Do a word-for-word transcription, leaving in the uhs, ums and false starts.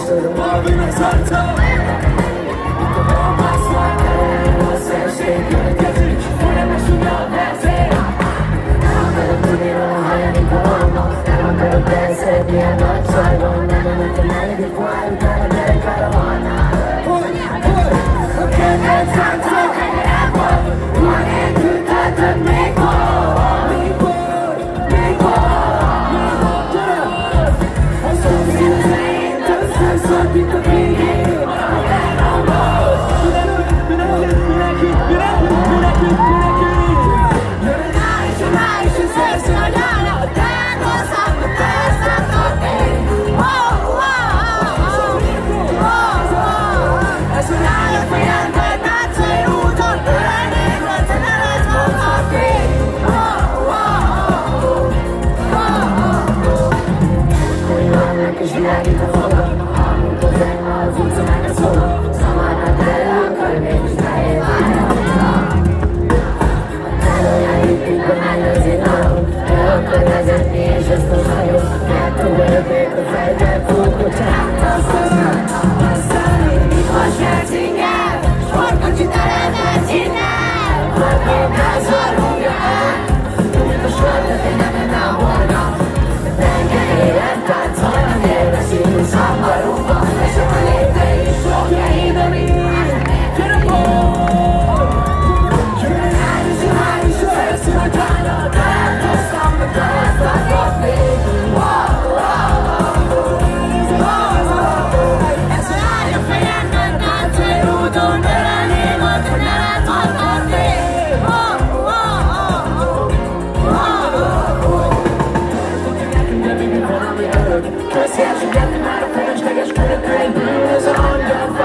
tudom, hogy az arcom. Itt a bombasz majd terelni, összeesték, jön a kezünk, s folyam esünk a vezér. Nem akarok tudni róla, hajani koromban, nem akarok beszélni a nagy csajban. Nem annak a negyedik poár után a gyerek arra halnál. Hogy, hogy, a kedvenc táncok helyre van, ma nélkül töltök még van. Még van, még van, még van, gyere! A szomszédaim többször mint a végén, a legromból. Mindenki, mindenki, mindenki, mindenki, mindenki. Jön a náis, a náis, a szersző a nyára, a tánkozhat, a tesztatok én. Oh, oh, oh, oh, oh. Ez a lány a fejembe, nácai úton, ölelnék, mert te ne lesz mondhatni. Oh, oh, oh, oh, oh. Hogy vannak és világít a fogam, amúgy a zene az utca meg a szóval. Szamarnak erre akar, mégis nehéz vállalni. Előjállít itt a mellőzén alul, le akar vezetni és ezt a hajó. Mert a bőrték a fejben fúrkocsát, aztán tapasztalni. Itt van Scherzinger, sportkocsit a rendet innen. Hallgatókázol rúgja el, mint a sortot én nem enne a volna. Tengely élet táncolna, nélve színű szambarúban, és a léte is fogja hívni. Gyere bol! Gyere nális, a nális, a szersző a gyára, találkoztam, meg találkoztatok még. Ez a lány a fejemben, táncai úton, ölelném, hogy ne lehet hallgatni. Köszi, és a gyertek már a felesleges körökre, egy bűnöz a hangyal.